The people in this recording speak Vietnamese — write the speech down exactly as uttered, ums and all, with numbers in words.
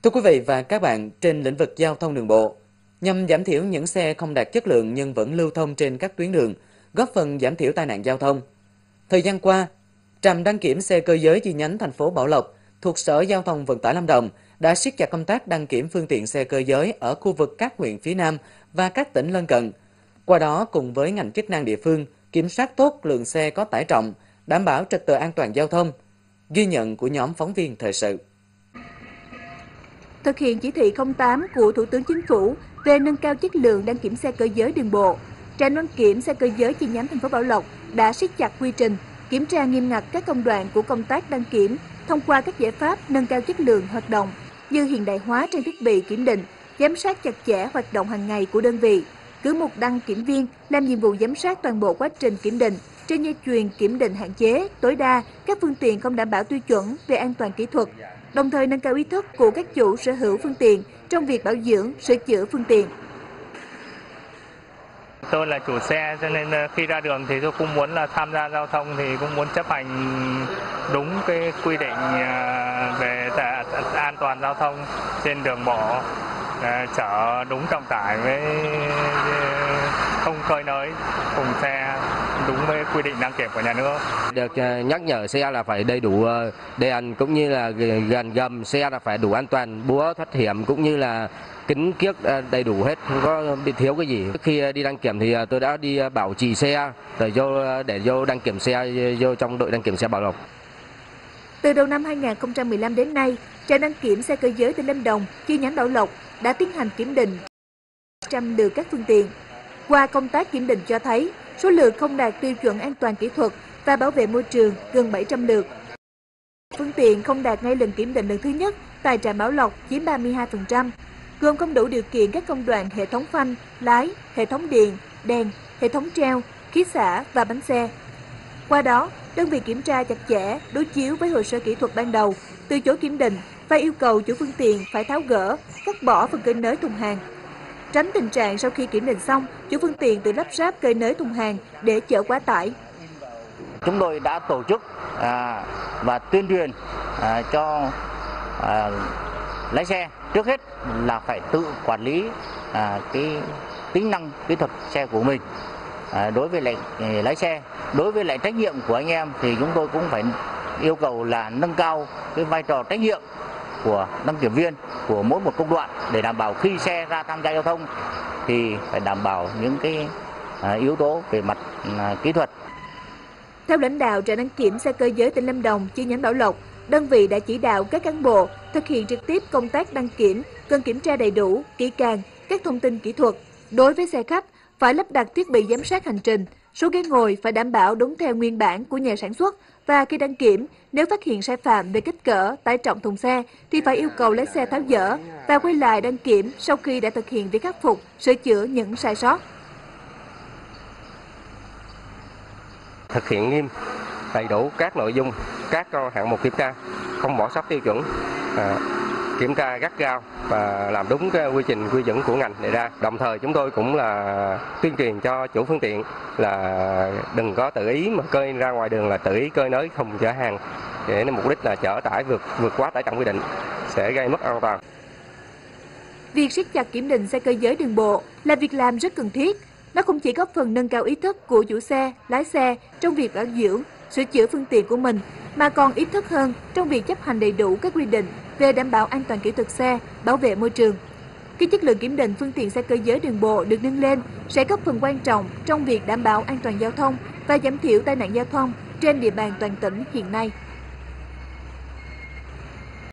Thưa quý vị và các bạn, trên lĩnh vực giao thông đường bộ, nhằm giảm thiểu những xe không đạt chất lượng nhưng vẫn lưu thông trên các tuyến đường, góp phần giảm thiểu tai nạn giao thông. Thời gian qua, trạm đăng kiểm xe cơ giới chi nhánh thành phố Bảo Lộc thuộc Sở Giao thông Vận tải Lâm Đồng đã siết chặt công tác đăng kiểm phương tiện xe cơ giới ở khu vực các huyện phía Nam và các tỉnh lân cận. Qua đó, cùng với ngành chức năng địa phương, kiểm soát tốt lượng xe có tải trọng, đảm bảo trật tự an toàn giao thông. Ghi nhận của nhóm phóng viên thời sự. Thực hiện chỉ thị không tám của Thủ tướng Chính phủ về nâng cao chất lượng đăng kiểm xe cơ giới đường bộ, trạm đăng kiểm xe cơ giới chi nhánh thành phố Bảo Lộc đã siết chặt quy trình, kiểm tra nghiêm ngặt các công đoạn của công tác đăng kiểm thông qua các giải pháp nâng cao chất lượng hoạt động như hiện đại hóa trang thiết bị kiểm định, giám sát chặt chẽ hoạt động hàng ngày của đơn vị, cử một đăng kiểm viên làm nhiệm vụ giám sát toàn bộ quá trình kiểm định trên dây chuyền kiểm định, hạn chế tối đa các phương tiện không đảm bảo tiêu chuẩn về an toàn kỹ thuật, đồng thời nâng cao ý thức của các chủ sở hữu phương tiện trong việc bảo dưỡng, sửa chữa phương tiện. Tôi là chủ xe cho nên khi ra đường thì tôi cũng muốn là tham gia giao thông thì cũng muốn chấp hành đúng cái quy định về an toàn giao thông trên đường bộ, chở đúng trọng tải với không cơi nới cùng xe đúng với quy định đăng kiểm của nhà nước. Được nhắc nhở xe là phải đầy đủ đèn cũng như là gần gầm xe là phải đủ an toàn, búa thoát hiểm cũng như là kính kiếc đầy đủ hết, không có bị thiếu cái gì. Trước khi đi đăng kiểm thì tôi đã đi bảo trì xe rồi vô để vô đăng kiểm xe vô trong đội đăng kiểm xe Bảo Lộc. Từ đầu năm hai nghìn không trăm mười lăm đến nay, trạm đăng kiểm xe cơ giới tỉnh Lâm Đồng chi nhánh Bảo Lộc đã tiến hành kiểm định trăm lượt các phương tiện. Qua công tác kiểm định cho thấy số lượng không đạt tiêu chuẩn an toàn kỹ thuật và bảo vệ môi trường gần bảy trăm lượt. Phương tiện không đạt ngay lần kiểm định lần thứ nhất tại trạm Bảo Lộc chiếm ba mươi hai phần trăm, gồm không đủ điều kiện các công đoạn hệ thống phanh, lái, hệ thống điện, đèn, hệ thống treo, khí xả và bánh xe. Qua đó, đơn vị kiểm tra chặt chẽ, đối chiếu với hồ sơ kỹ thuật ban đầu, từ chối kiểm định và yêu cầu chủ phương tiện phải tháo gỡ, cắt bỏ phần cơi nới thùng hàng. Tránh tình trạng sau khi kiểm định xong, chủ phương tiện tự lắp ráp cơi nới thùng hàng để chở quá tải. Chúng tôi đã tổ chức à, và tuyên truyền à, cho à, lái xe trước hết là phải tự quản lý à, cái tính năng kỹ thuật xe của mình. À, đối với lại lái xe, đối với lại trách nhiệm của anh em thì chúng tôi cũng phải yêu cầu là nâng cao cái vai trò trách nhiệm của đăng kiểm viên của mỗi một công đoạn để đảm bảo khi xe ra tham gia giao thông thì phải đảm bảo những cái à, yếu tố về mặt à, kỹ thuật. Theo lãnh đạo trạm đăng kiểm xe cơ giới tỉnh Lâm Đồng chi nhánh Bảo Lộc, đơn vị đã chỉ đạo các cán bộ thực hiện trực tiếp công tác đăng kiểm, cần kiểm tra đầy đủ, kỹ càng các thông tin kỹ thuật. Đối với xe khách, phải lắp đặt thiết bị giám sát hành trình, số ghế ngồi phải đảm bảo đúng theo nguyên bản của nhà sản xuất và khi đăng kiểm, nếu phát hiện sai phạm về kích cỡ, tải trọng thùng xe thì phải yêu cầu lái xe tháo dỡ và quay lại đăng kiểm sau khi đã thực hiện việc khắc phục, sửa chữa những sai sót. Thực hiện nghiêm đầy đủ các nội dung, các hạng mục kiểm tra, không bỏ sót tiêu chuẩn, à, kiểm tra gắt gao và làm đúng cái quy trình quy chuẩn của ngành đề ra. Đồng thời chúng tôi cũng là tuyên truyền cho chủ phương tiện là đừng có tự ý mà cơi ra ngoài đường là tự ý cơi nới thùng chở hàng để mục đích là chở tải vượt vượt quá tải trọng quy định sẽ gây mất an toàn. Việc siết chặt kiểm định xe cơ giới đường bộ là việc làm rất cần thiết. Nó không chỉ góp phần nâng cao ý thức của chủ xe, lái xe trong việc bảo dưỡng, sửa chữa phương tiện của mình, mà còn ý thức hơn trong việc chấp hành đầy đủ các quy định về đảm bảo an toàn kỹ thuật xe, bảo vệ môi trường. Khi chất lượng kiểm định phương tiện xe cơ giới đường bộ được nâng lên, sẽ góp phần quan trọng trong việc đảm bảo an toàn giao thông và giảm thiểu tai nạn giao thông trên địa bàn toàn tỉnh hiện nay.